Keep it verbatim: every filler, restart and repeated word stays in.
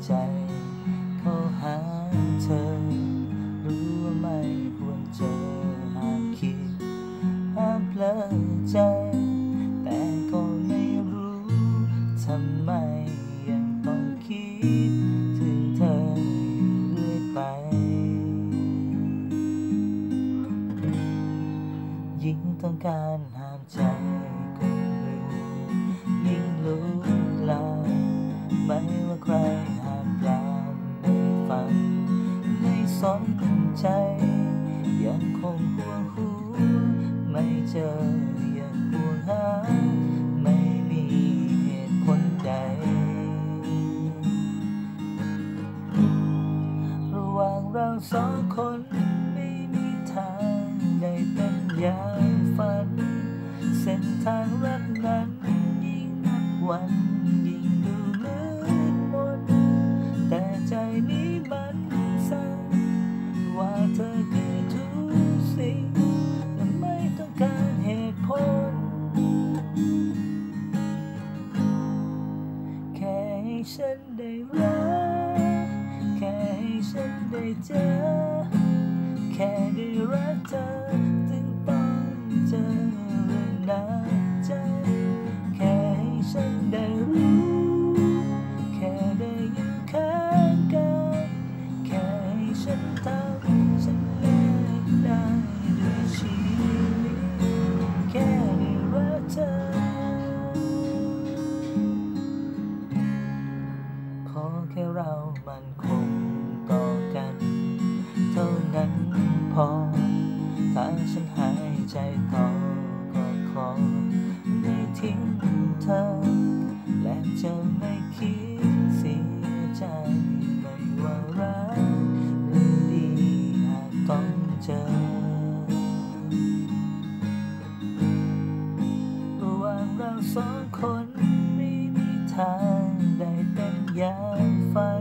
ใจเข้าหาเธอรู้ว่าไม่ควรเจอห้ามคิดห้ามเพลอใจแต่ก็ไม่รู้ทำไมยังต้องคิดถึงเธออยู่เรื่อยไปยิ่งต้องการห้ามใจก็ลืมยิ่งรู้ลาไม่ว่าใครห้ามปรามไม่ฟังไม่สนใจยังคงห่วงหูไม่เจอยังห่วงหาไม่มีเหตุผลใดระหว่างเราสองคนไม่มีทางได้เป็นอย่างฝันเส้นทางรักนั้นยิ่งนับวันยิ่งดูมืดมนแต่ใจนี้มันสั่งว่าเธอคือทุกสิ่งและไม่ต้องการเหตุผลแค่ให้ฉันได้รักแค่ให้ฉันได้เจอแค่ได้รักเธอถึงต้องเจอเรื่องหนักใจแค่ให้ฉันได้รู้แค่ได้อยู่ข้างกันแค่ให้ฉันทำฉันแลกได้ด้วยชีวิตแค่ได้รักเธอขอแค่เรามันคงต่อกันเท่านั้นพอถ้าฉันหายใจต่อก็ขอไม่ทิ้งเธอและจะไม่คิดเสียใจไม่ว่ารักหรือดีหากต้องเจอระหว่างเราสองคนไม่มีทางได้เป็นอย่างฝัน